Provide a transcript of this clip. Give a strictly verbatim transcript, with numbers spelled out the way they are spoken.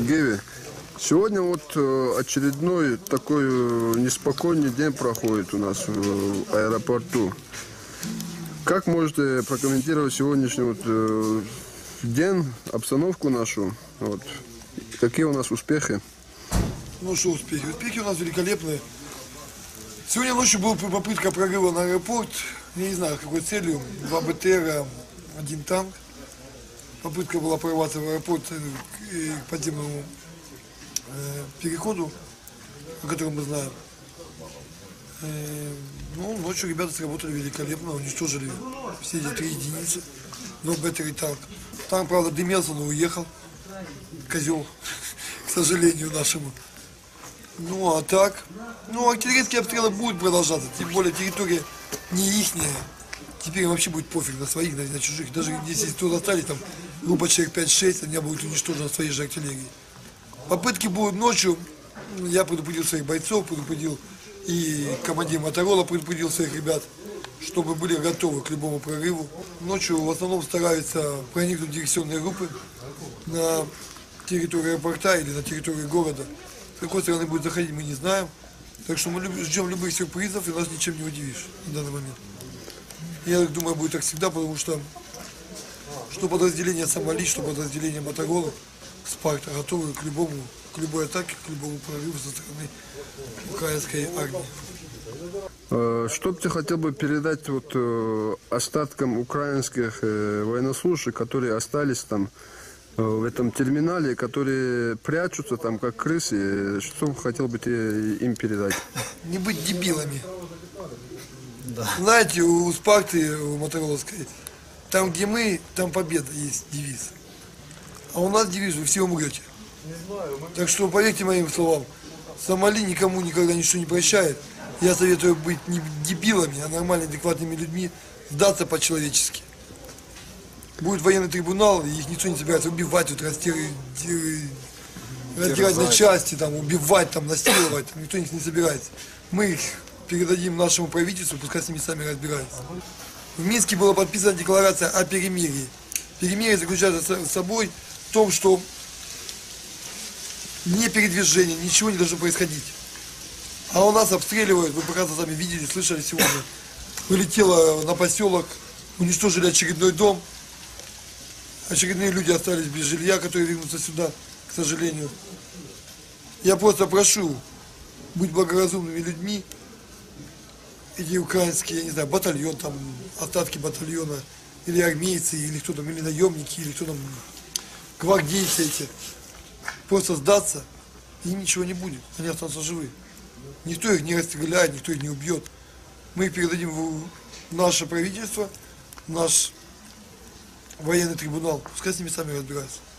Геви. Сегодня вот очередной такой неспокойный день проходит у нас в аэропорту. Как можете прокомментировать сегодняшний вот день, обстановку нашу? Вот. Какие у нас успехи? Ну что успехи? Успехи у нас великолепные. Сегодня ночью была попытка прорыва на аэропорт. Я не знаю, с какой целью. Два БТРа, один танк. Попытка была прорваться в аэропорт к подземному э, переходу, о котором мы знаем. Э, ну, ночью ребята сработали великолепно, уничтожили все эти три единицы. Два БТР и танк. Танк, правда, дымился, но уехал. Козел, к сожалению, нашему. Ну, а так, ну, артиллерийские обстрелы будут продолжаться, тем более территория не ихняя. Теперь вообще будет пофиг на своих, на, на чужих. Даже если тут остались, там, группа человек пять-шесть, они будут уничтожены своей же артиллерией. Попытки будут ночью. Я предупредил своих бойцов, предупредил и командир Моторола предупредил своих ребят, чтобы были готовы к любому прорыву. Ночью в основном стараются проникнуть диверсионные группы на территорию аэропорта или на территорию города. С какой стороны будет заходить, мы не знаем. Так что мы ждем любых сюрпризов, и нас ничем не удивишь на данный момент. Я думаю, будет так всегда, потому что что подразделение Сомали, что подразделение Моторола, Спарта готовы к любому, к любой атаке, к любому прорыву со стороны украинской армии. Что бы ты хотел бы передать вот остаткам украинских военнослужащих, которые остались там в этом терминале, которые прячутся там как крысы? Что хотел бы ты им передать? Не быть дебилами. Да. Знаете, у Спарты, у Мотороловской, там, где мы, там победа есть девиз. А у нас девиз: вы все умрете. Так что поверьте моим словам, Сомали никому никогда ничего не прощает. Я советую быть не дебилами, а нормальными, адекватными людьми, сдаться по-человечески. Будет военный трибунал, и их никто не собирается убивать, вот, растирать, раздирать на части, там, убивать, там, насиловать, там, никто не собирается. Мы их передадим нашему правительству, пускай с ними сами разбираются. В Минске была подписана декларация о перемирии. Перемирие заключается с собой в том, что не передвижение, ничего не должно происходить. А у нас обстреливают, вы прекрасно сами видели, слышали сегодня. Вылетело на поселок, уничтожили очередной дом. Очередные люди остались без жилья, которые вернутся сюда, к сожалению. Я просто прошу быть благоразумными людьми. Эти украинские, я не знаю, батальон, там, остатки батальона, или армейцы, или кто там, или наемники, или кто там, гвардейцы эти. Просто сдаться, и ничего не будет, они останутся живы. Никто их не расстреляет, никто их не убьет. Мы их передадим в наше правительство, в наш военный трибунал, пускай с ними сами разбираются.